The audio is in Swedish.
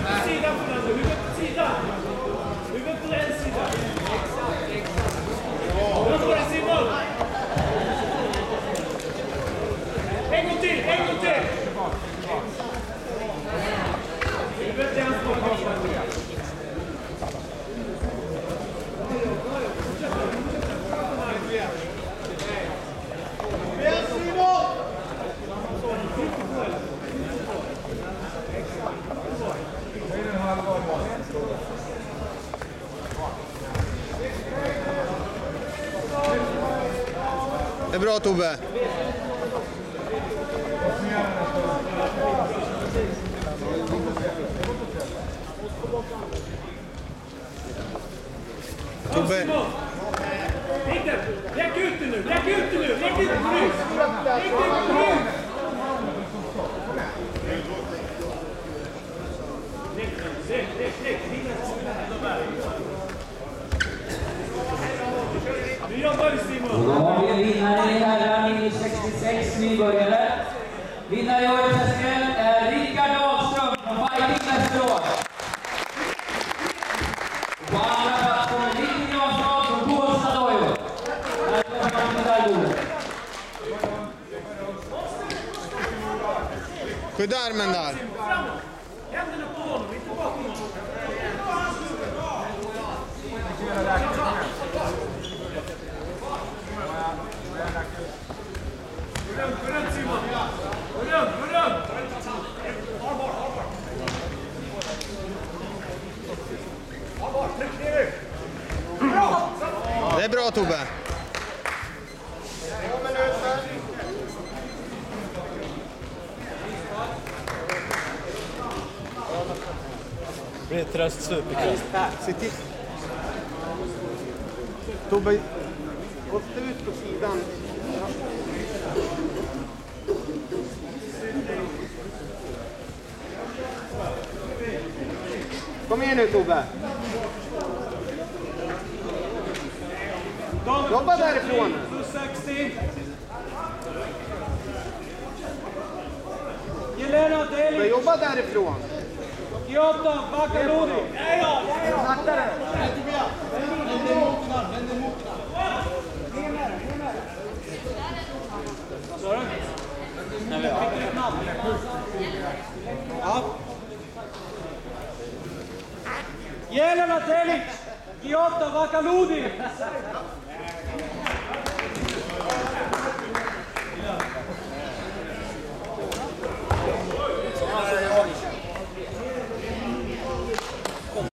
Det är bra, Tobbe. Tobbe. Lägg ut det nu! Lägg ut det nu! Lägg ut det nu! Lägg ut det nu! Nu jobbar vi, Simon! Då har vi en vinnare i herrar minus 66 nybörjare. Vinnare i årets SM är Rickard Dahlström från Fighting Västerås. På andra plats kommer Rickard Jansson från Bålsta Dojo. Här kommer man till där. Skydda armen där. Händerna på honom, inte bakom honom. Gå runt, Simon! Gå runt! Det är bra, Tobbe. Det blir ett röstsup. Se till. Tobbe, gå ut på sidan. Kom igen nu, Tobbe. Jobba därifrån. Plus 60. Jelena Deli. Jobba därifrån. Giota Bakalodi. Saktare. Vad sa du? Ja. Jelena Deli. Giota Bakalodi.